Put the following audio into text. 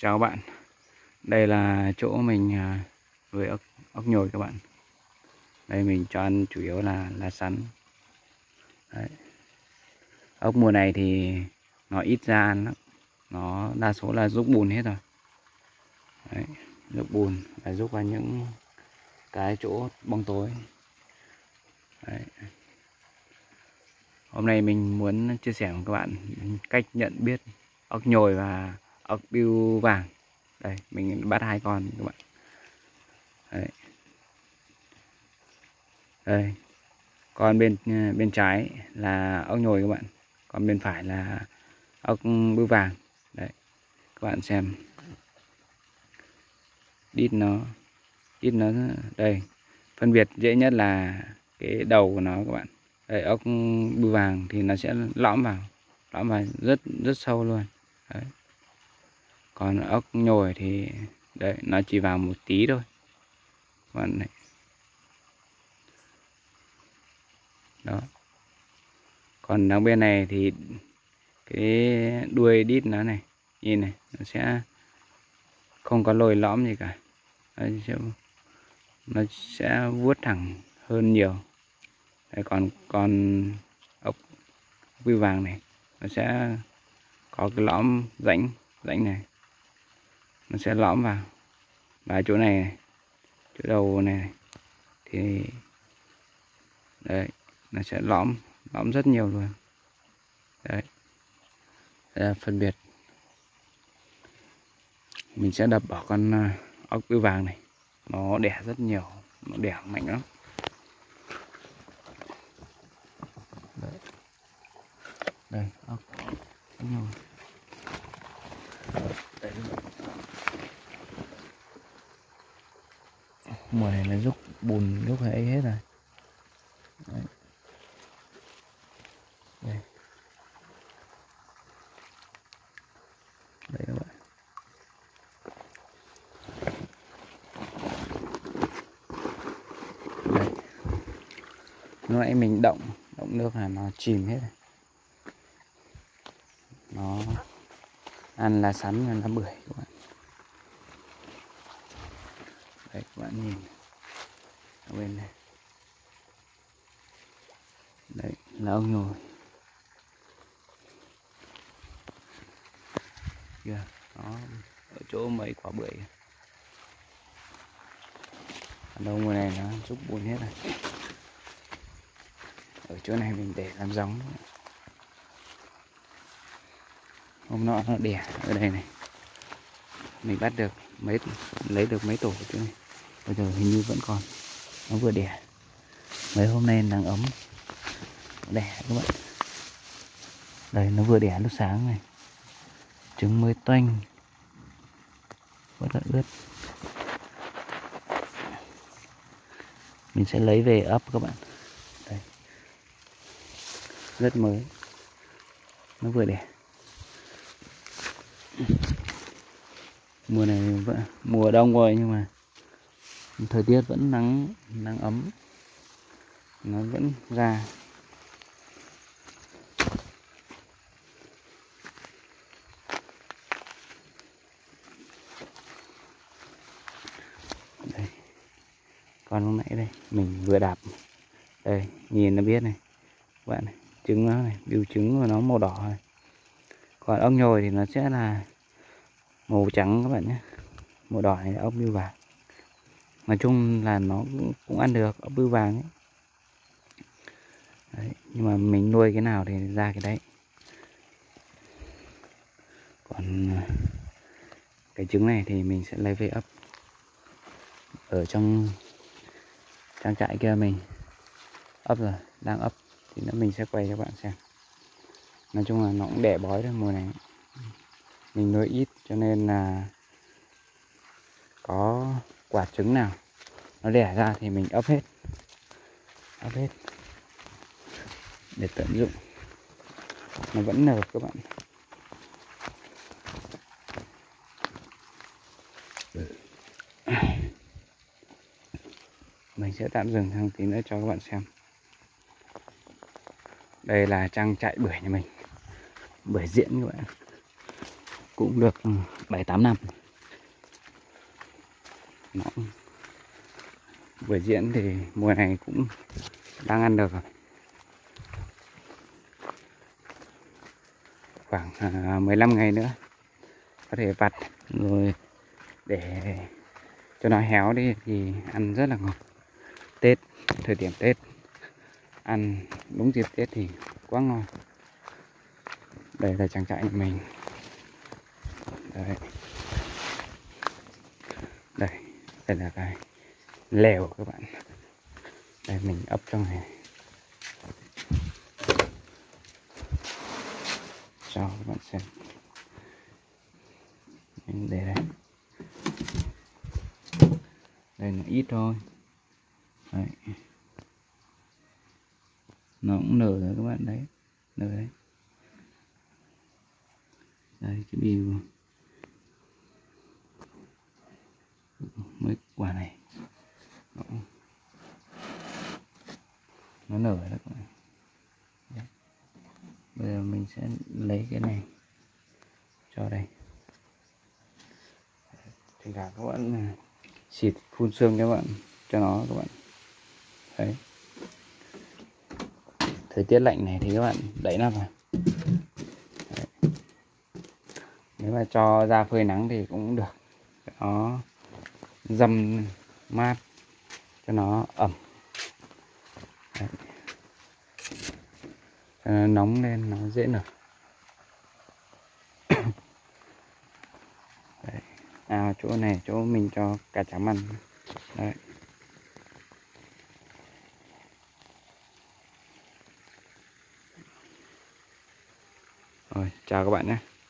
Chào các bạn, đây là chỗ mình nuôi ốc nhồi các bạn. Đây mình cho ăn chủ yếu là lá sắn. Đấy. Ốc mùa này thì nó ít ra ăn lắm, nó đa số là rúc bùn hết rồi. Đấy, rúc bùn là rúc vào những cái chỗ bóng tối. Đấy. Hôm nay mình muốn chia sẻ với các bạn cách nhận biết ốc nhồi và ốc bươu vàng. Đây mình bắt hai con các bạn. Đấy. Đây, con bên trái là ốc nhồi các bạn, còn bên phải là ốc bươu vàng. Đấy, các bạn xem đít nó đây, phân biệt dễ nhất là cái đầu của nó các bạn. Đây, ốc bươu vàng thì nó sẽ lõm vào rất rất sâu luôn. Đấy. Còn ốc nhồi thì đấy, nó chỉ vào một tí thôi các bạn này. Đó. Còn đằng bên này thì cái đuôi đít nó này, nhìn này, nó sẽ không có lồi lõm gì cả. Nó sẽ vuốt thẳng hơn nhiều. Đấy, còn ốc bươu vàng này nó sẽ có cái lõm rãnh này, nó sẽ lõm vào và chỗ này, chỗ đầu này thì đấy, nó sẽ lõm rất nhiều luôn. Đấy, đây là phân biệt. Mình sẽ đập bỏ con ốc bươu vàng này, nó đẻ rất nhiều, nó đẻ mạnh lắm. Đấy. Đây ốc nhồi. Đấy. Mùa này là rúc bùn rúc ấy hết rồi. Đấy. Đây. Đấy các bạn. Đây. Lúc nãy mình động nước là nó chìm hết rồi. Nó ăn lá sắn và lá bưởi các bạn. Đấy các bạn nhìn ở bên này. Đấy là ốc nhồi. Kìa, nó ở chỗ mấy quả bưởi. Ở đâu ngoài này nó rúc bùn hết rồi. Ở chỗ này mình để làm giống. Hôm nọ nó đẻ ở đây này, mình bắt được lấy được mấy tổ ở chỗ này. Bây giờ hình như vẫn còn, nó vừa đẻ mấy hôm nay nắng ấm, nó đẻ các bạn. Đây nó vừa đẻ lúc sáng này, trứng mới toanh, rất là ướt. Mình sẽ lấy về ấp các bạn. Đây, rất mới, nó vừa đẻ. Mùa này vẫn mùa đông rồi nhưng mà thời tiết vẫn nắng ấm, nó vẫn ra. Đây, còn lúc nãy đây mình vừa đạp, đây nhìn nó biết này các bạn này, trứng nó này, bươu trứng của nó màu đỏ này. Còn ốc nhồi thì nó sẽ là màu trắng các bạn nhé, màu đỏ này là ốc bươu vàng. Nói chung là nó cũng ăn được, ốc bươu vàng ấy. Đấy, nhưng mà mình nuôi cái nào thì ra cái đấy. Còn cái trứng này thì mình sẽ lấy về ấp ở trong trang trại kia. Mình ấp rồi, đang ấp thì nữa mình sẽ quay cho các bạn xem. Nói chung là nó cũng đẻ bói thôi. Mùa này mình nuôi ít cho nên là có quả trứng nào nó đẻ ra thì mình ấp hết để tận dụng. Nó vẫn nở các bạn. Mình sẽ tạm dừng sang tí nữa cho các bạn xem. Đây là trang trại bưởi nhà mình, bưởi diễn các bạn. cũng được 7-8 năm. Nó bưởi diễn thì mùa này cũng đang ăn được rồi. Khoảng 15 ngày nữa có thể vặt rồi để cho nó héo đi thì ăn rất là ngon. Tết, thời điểm Tết ăn đúng dịp Tết thì quá ngon. Đây là trang trại của mình. Đấy. Đây là cái lèo các bạn. Đây mình ấp trong này cho các bạn xem. Mình để đây. Đây là ít thôi. Đấy. Nó cũng nở rồi các bạn đấy. Nở đấy. Đây cái bìu mấy quả này nó nở đấy các bạn. Đấy. Bây giờ mình sẽ lấy cái này cho đây. Thỉnh thoảng các bạn xịt phun sương các bạn cho nó các bạn. Đấy. Thời tiết lạnh này thì các bạn đẩy nó vào. Đấy. Nếu mà cho ra phơi nắng thì cũng được. Nó dầm mát cho nó ẩm. Đấy. Cho nó nóng lên nó dễ nở. Đấy. À, chỗ này chỗ mình cho cá chấm ăn. Đấy. Rồi, chào các bạn nhé.